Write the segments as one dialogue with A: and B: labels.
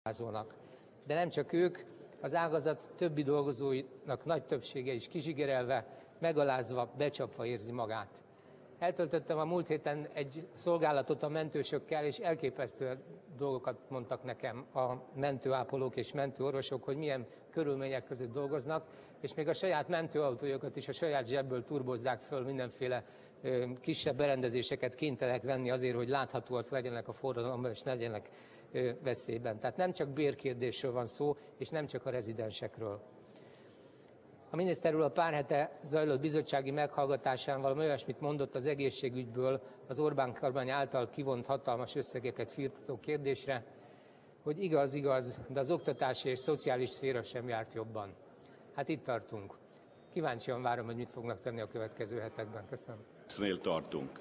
A: vázolnak. De nem csak ők, az ágazat többi dolgozóinak nagy többsége is kizsigerelve, megalázva, becsapva érzi magát. Eltöltöttem a múlt héten egy szolgálatot a mentősökkel, és elképesztő dolgokat mondtak nekem a mentőápolók és mentőorvosok, hogy milyen körülmények között dolgoznak, és még a saját mentőautójukat is a saját zsebből turbozzák föl, mindenféle kisebb berendezéseket kénytelenek venni azért, hogy láthatóak legyenek a forradalomban, és ne legyenek veszélyben. Tehát nem csak bérkérdésről van szó, és nem csak a rezidensekről. A miniszter úr a pár hete zajlott bizottsági meghallgatásán valami olyasmit mondott az egészségügyből az Orbán kormány által kivont hatalmas összegeket firtató kérdésre, hogy igaz, de az oktatási és szociális szféra sem járt jobban. Hát itt tartunk. Kíváncsian várom, hogy mit fognak tenni a következő hetekben. Köszönöm.
B: Ezt tartunk.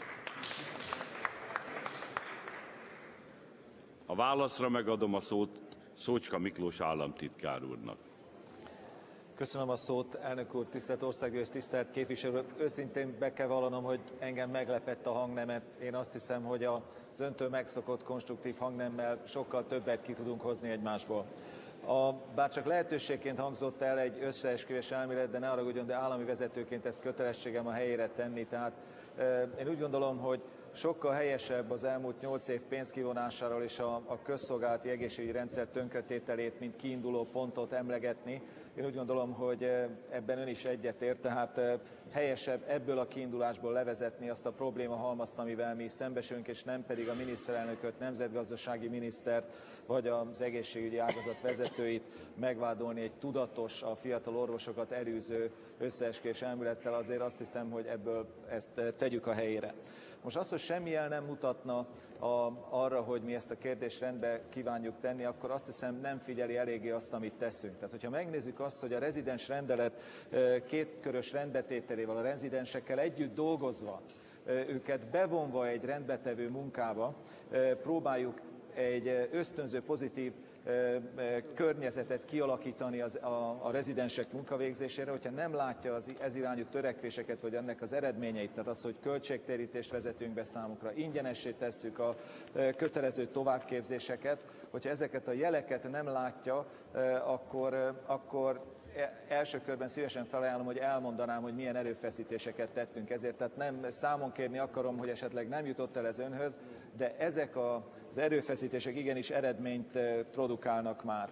B: A válaszra megadom a szót Szócska Miklós államtitkár úrnak.
C: Köszönöm a szót, elnök úr, tisztelt országgyűlés, tisztelt képviselők. Őszintén be kell vallanom, hogy engem meglepett a hangnemet. Én azt hiszem, hogy az öntől megszokott konstruktív hangnemmel sokkal többet ki tudunk hozni egymásból. Bár csak lehetőségként hangzott el egy összeesküvés elmélet, de ne haragudjon, de állami vezetőként ezt kötelességem a helyére tenni. Tehát én úgy gondolom, hogy sokkal helyesebb az elmúlt 8 év pénzkivonásáról és a közszolgálati egészségügyi rendszer tönkretételét, mint kiinduló pontot emlegetni. Én úgy gondolom, hogy ebben ön is egyetért, tehát helyesebb ebből a kiindulásból levezetni azt a problémahalmazt, amivel mi szembesülünk, és nem pedig a miniszterelnököt, nemzetgazdasági minisztert, vagy az egészségügyi ágazat vezetőit megvádolni egy tudatos, a fiatal orvosokat elűző összeesküvés elmélettel. Azért azt hiszem, hogy ebből ezt tegyük a helyére. Most az, hogy semmi jel nem mutatna arra, hogy mi ezt a kérdést rendbe kívánjuk tenni, akkor azt hiszem nem figyeli eléggé azt, amit teszünk. Tehát, hogyha megnézzük azt, hogy a rezidens rendelet kétkörös rendbetételével, a rezidensekkel együtt dolgozva, őket bevonva egy rendbetevő munkába, próbáljuk egy ösztönző, pozitív környezetet kialakítani a rezidensek munkavégzésére, hogyha nem látja az ez irányú törekvéseket, vagy ennek az eredményeit, tehát az, hogy költségtérítést vezetünk be számukra, ingyenessé tesszük a kötelező továbbképzéseket, hogyha ezeket a jeleket nem látja, akkor első körben szívesen felajánlom, hogy elmondanám, hogy milyen erőfeszítéseket tettünk ezért. Tehát nem számon kérni akarom, hogy esetleg nem jutott el ez önhöz, de ezek az erőfeszítések igenis eredményt produkálnak már.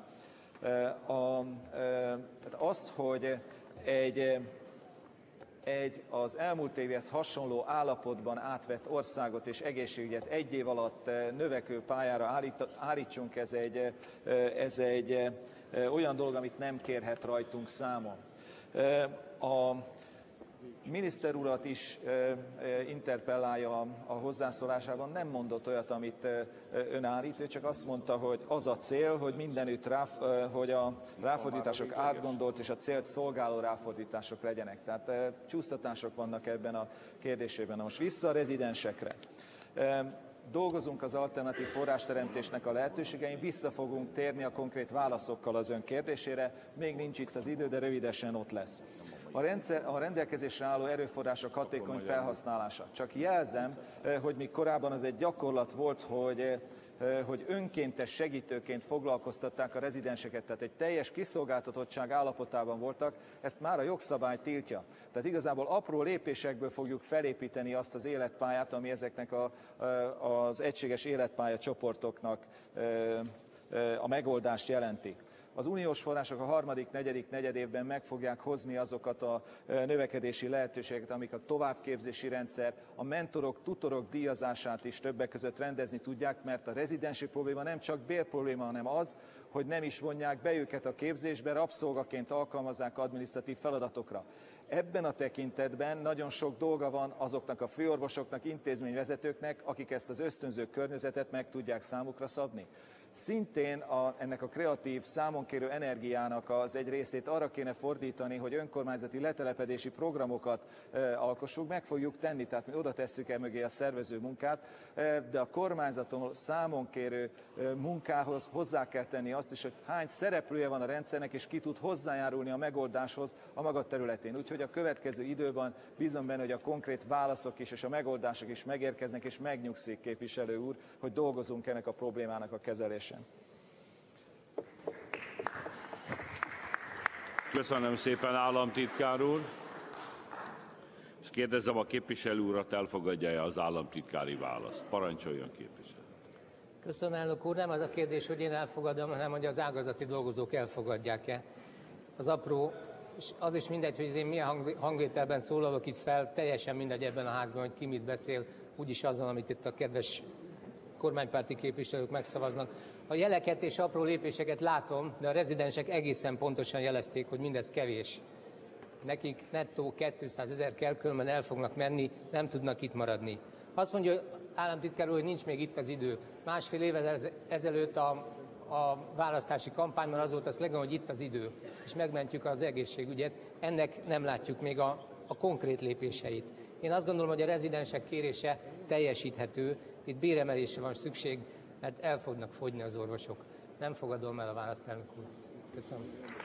C: Tehát azt, hogy egy az elmúlt évhez hasonló állapotban átvett országot és egészségügyet egy év alatt növekvő pályára állítsunk, ez egy olyan dolog, amit nem kérhet rajtunk számon. A miniszter urat is interpellálja a hozzászólásában, nem mondott olyat, amit ön állít, ő csak azt mondta, hogy az a cél, hogy mindenütt hogy a ráfordítások átgondolt és a célt szolgáló ráfordítások legyenek. Tehát csúsztatások vannak ebben a kérdésében. Most vissza a rezidensekre. Dolgozunk az alternatív forrásteremtésnek a lehetőségein, vissza fogunk térni a konkrét válaszokkal az ön kérdésére, még nincs itt az idő, de rövidesen ott lesz. A rendelkezésre álló erőforrások hatékony felhasználása. Csak jelzem, hogy még korábban az egy gyakorlat volt, hogy önkéntes segítőként foglalkoztatták a rezidenseket, tehát egy teljes kiszolgáltatottság állapotában voltak, ezt már a jogszabály tiltja. Tehát igazából apró lépésekből fogjuk felépíteni azt az életpályát, ami ezeknek az egységes életpálya csoportoknak a megoldást jelenti. Az uniós források a harmadik, negyedik negyedévben meg fogják hozni azokat a növekedési lehetőségeket, amik a továbbképzési rendszer, a mentorok, tutorok díjazását is többek között rendezni tudják, mert a rezidensi probléma nem csak bérprobléma, hanem az, hogy nem is vonják be őket a képzésbe, rabszolgaként alkalmazzák adminisztratív feladatokra. Ebben a tekintetben nagyon sok dolga van azoknak a főorvosoknak, intézményvezetőknek, akik ezt az ösztönző környezetet meg tudják számukra szabni. Szintén ennek a kreatív, számonkérő energiának az egy részét arra kéne fordítani, hogy önkormányzati letelepedési programokat alkossunk, meg fogjuk tenni, tehát mi oda tesszük el mögé a szervező munkát, de a kormányzaton számonkérő munkához hozzá kell tenni azt is, hogy hány szereplője van a rendszernek, és ki tud hozzájárulni a megoldáshoz a maga területén. Úgyhogy a következő időben bízom benne, hogy a konkrét válaszok is és a megoldások is megérkeznek, és megnyugszik, képviselő úr, hogy dolgozunk ennek a problémának a kezelésén.
B: Köszönöm szépen, államtitkár úr. És kérdezem a képviselő urat, elfogadja-e az államtitkári választ? Parancsoljon, képviselő.
A: Köszönöm, elnök úr. Nem az a kérdés, hogy én elfogadom, hanem hogy az ágazati dolgozók elfogadják-e. Az apró, és az is mindegy, hogy én milyen hangvételben szólalok itt fel, teljesen mindegy ebben a házban, hogy ki mit beszél, úgyis azon, amit itt a kedves kormánypárti képviselők megszavaznak. A jeleket és apró lépéseket látom, de a rezidensek egészen pontosan jelezték, hogy mindez kevés. Nekik nettó 200 000 kell, különben el fognak menni, nem tudnak itt maradni. Azt mondja, hogy államtitkár úr, hogy nincs még itt az idő. Másfél évvel ezelőtt a választási kampányban az volt a szlogen, hogy itt az idő, és megmentjük az egészségügyet. Ennek nem látjuk még a konkrét lépéseit. Én azt gondolom, hogy a rezidensek kérése teljesíthető, itt béremelésre van szükség, mert el fognak fogyni az orvosok. Nem fogadom el a választ, elnök úr. Köszönöm.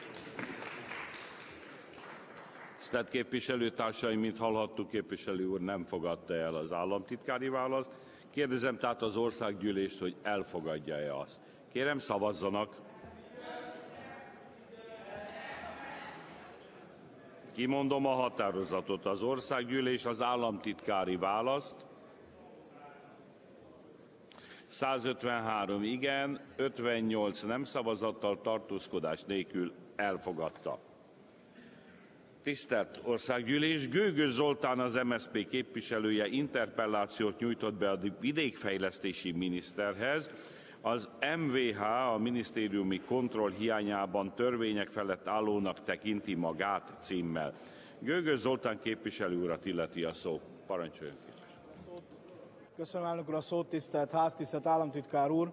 B: Tisztelt képviselőtársaim, mint hallhattuk, képviselő úr nem fogadta el az államtitkári választ. Kérdezem tehát az országgyűlést, hogy elfogadja-e azt. Kérem, szavazzanak. Kimondom a határozatot. Az országgyűlés az államtitkári választ 153 igen, 58 nem szavazattal, tartózkodás nélkül elfogadta. Tisztelt Országgyűlés, Gőgös Zoltán, az MSZP képviselője interpellációt nyújtott be a vidékfejlesztési miniszterhez. Az MVH a minisztériumi kontroll hiányában törvények felett állónak tekinti magát címmel. Gőgös Zoltán képviselő urat illeti a szó. Parancsoljon, képviselő.
D: Köszönöm, elnök úr, a szót, tisztelt ház, tisztelt államtitkár úr.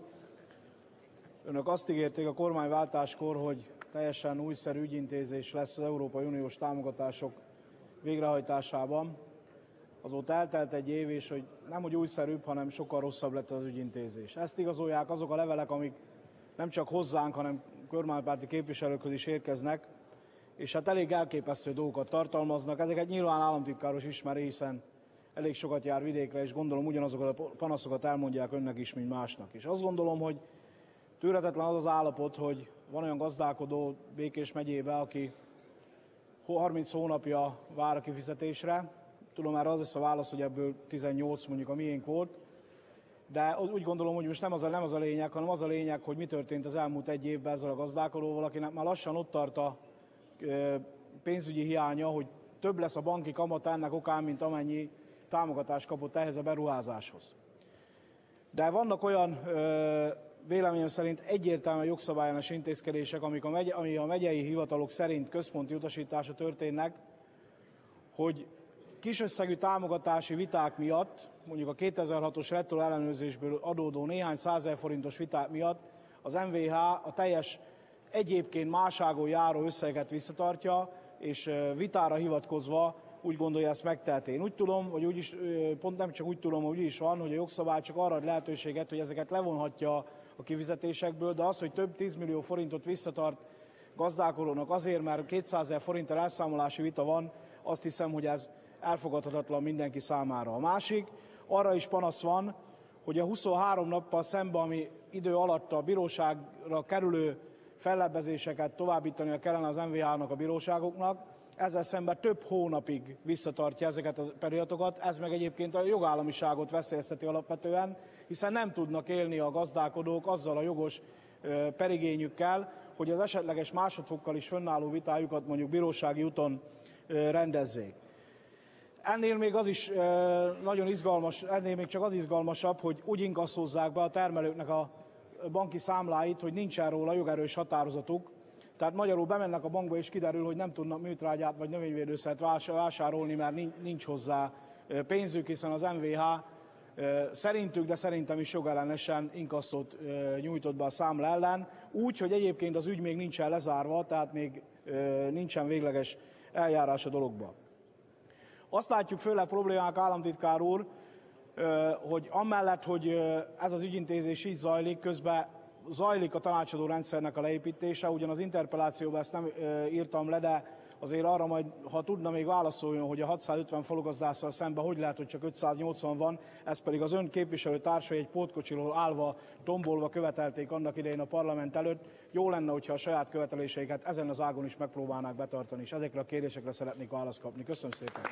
D: Önök azt ígérték a kormányváltáskor, hogy teljesen újszerű ügyintézés lesz az Európai Uniós támogatások végrehajtásában. Azóta eltelt egy év, és hogy nem hogy újszerűbb, hanem sokkal rosszabb lett az ügyintézés. Ezt igazolják azok a levelek, amik nem csak hozzánk, hanem kormánypárti képviselőkhöz is érkeznek, és hát elég elképesztő dolgokat tartalmaznak. Ezeket nyilván államtitkáros ismeri, hiszen elég sokat jár vidékre, és gondolom ugyanazokat a panaszokat elmondják önnek is, mint másnak. És azt gondolom, hogy tűrhetetlen az az állapot, hogy van olyan gazdálkodó Békés megyében, aki 30 hónapja vár a kifizetésre. Tudom, erre az lesz a válasz, hogy ebből 18 mondjuk a miénk volt. De úgy gondolom, hogy most nem az a lényeg, hanem az a lényeg, hogy mi történt az elmúlt egy évben ezzel a gazdálkodóval, akinek már lassan ott tart a pénzügyi hiánya, hogy több lesz a banki kamat ennek okán, mint amennyi támogatást kapott ehhez a beruházáshoz. De vannak olyan véleményem szerint egyértelműen jogszabályellenes intézkedések, ami a megyei hivatalok szerint központi utasítása történnek, hogy kisösszegű támogatási viták miatt, mondjuk a 2006-os retro ellenőrzésből adódó néhány 100 000 forintos viták miatt az MVH a teljes egyébként máságon járó összeget visszatartja, és vitára hivatkozva úgy gondolja, ezt megteheti. Én úgy tudom, hogy úgyis, pont nem csak úgy tudom, hogy úgy is van, hogy a jogszabály csak arra ad lehetőséget, hogy ezeket levonhatja a kifizetésekből, de az, hogy több 10 millió forintot visszatart gazdálkodónak azért, mert 200 000 forinttal elszámolási vita van, azt hiszem, hogy ez elfogadhatatlan mindenki számára. A másik, arra is panasz van, hogy a 23 nappal szemben, ami idő alatt a bíróságra kerülő fellebbezéseket továbbítania kellene az MVH-nak a bíróságoknak, ezzel szemben több hónapig visszatartja ezeket a periódokat, ez meg egyébként a jogállamiságot veszélyezteti alapvetően, hiszen nem tudnak élni a gazdálkodók azzal a jogos perigényükkel, hogy az esetleges másodfokkal is fönnálló vitájukat mondjuk bírósági úton rendezzék. Ennél még az is nagyon izgalmas, ennél még csak az izgalmasabb, hogy úgy inkasszózzák be a termelőknek a banki számláit, hogy nincsen róla jogerős határozatuk. Tehát magyarul bemennek a bankba, és kiderül, hogy nem tudnak műtrágyát vagy növényvédőszert vásárolni, mert nincs hozzá pénzük, hiszen az MVH szerintük, de szerintem is jogellenesen inkasszót nyújtott be a számla ellen, úgy, hogy egyébként az ügy még nincsen lezárva, tehát még nincsen végleges eljárás a dologba. Azt látjuk főleg problémák, államtitkár úr, hogy amellett, hogy ez az ügyintézés így zajlik, közben zajlik a tanácsadó rendszernek a leépítése, ugyan az interpellációban ezt nem írtam le, de azért arra majd, ha tudna még válaszoljon, hogy a 650 falugazdásszal szemben hogy lehet, hogy csak 580 van, ez pedig az ön képviselő társai egy pótkocsiról állva, tombolva követelték annak idején a parlament előtt. Jó lenne, hogyha a saját követeléseiket ezen az ágon is megpróbálnák betartani, és ezekre a kérdésekre szeretnék választ kapni. Köszönöm szépen!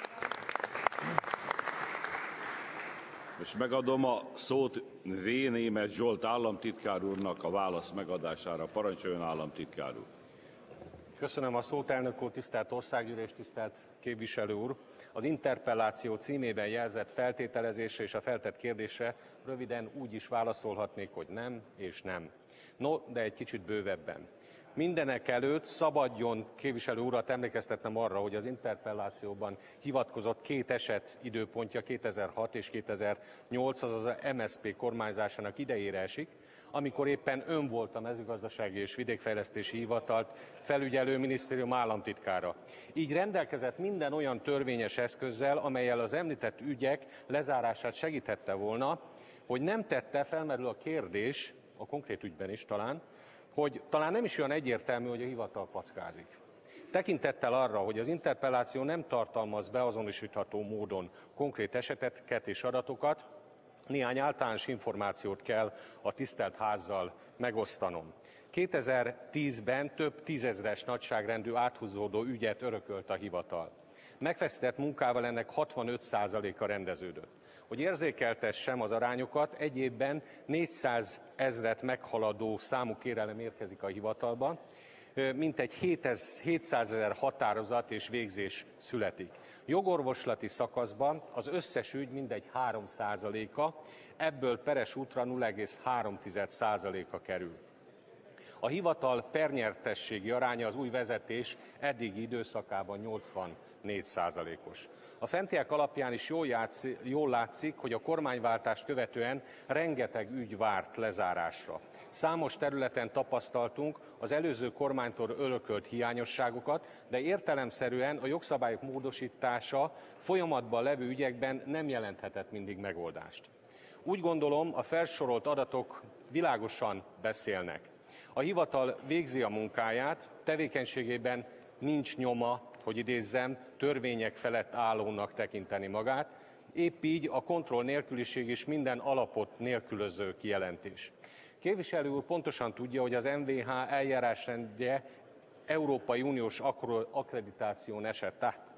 B: Most megadom a szót V. Németh Zsolt államtitkár úrnak a válasz megadására. Parancsoljon, államtitkár úr!
E: Köszönöm a szót, elnök úr, tisztelt országgyűlés, tisztelt képviselő úr! Az interpelláció címében jelzett feltételezésre és a feltett kérdésre röviden úgy is válaszolhatnék, hogy nem és nem. No, de egy kicsit bővebben. Mindenekelőtt szabadjon képviselő urat emlékeztetnem arra, hogy az interpellációban hivatkozott két eset időpontja 2006 és 2008, azaz a MSZP kormányzásának idejére esik, amikor éppen ön volt a mezőgazdasági és vidékfejlesztési hivatalt felügyelő minisztérium államtitkára. Így rendelkezett minden olyan törvényes eszközzel, amellyel az említett ügyek lezárását segíthette volna, hogy nem tette, felmerül a kérdés, a konkrét ügyben is talán, hogy talán nem is olyan egyértelmű, hogy a hivatal packázik. Tekintettel arra, hogy az interpelláció nem tartalmaz beazonosítható módon konkrét eseteket és adatokat, néhány általános információt kell a tisztelt házzal megosztanom. 2010-ben több tízezres nagyságrendű áthúzódó ügyet örökölt a hivatal. Megfeszített munkával ennek 65%-a rendeződött. Hogy érzékeltessem az arányokat, egy évben 400 000 meghaladó számú kérelem érkezik a hivatalba, mintegy 700 000 határozat és végzés születik. Jogorvoslati szakaszban az összes ügy mindegy 3%-a, ebből peres útra 0,3%-a kerül. A hivatal pernyertességi aránya az új vezetés eddigi időszakában 84%-os. A fentiek alapján is jól látszik, hogy a kormányváltást követően rengeteg ügy várt lezárásra. Számos területen tapasztaltunk az előző kormánytól örökölt hiányosságokat, de értelemszerűen a jogszabályok módosítása folyamatban levő ügyekben nem jelenthetett mindig megoldást. Úgy gondolom, a felsorolt adatok világosan beszélnek. A hivatal végzi a munkáját, tevékenységében nincs nyoma, hogy idézzem, törvények felett állónak tekinteni magát, épp így a kontroll nélküliség is minden alapot nélkülöző kijelentés. Képviselő úr pontosan tudja, hogy az MVH eljárásrendje Európai Uniós akkreditáción esett át.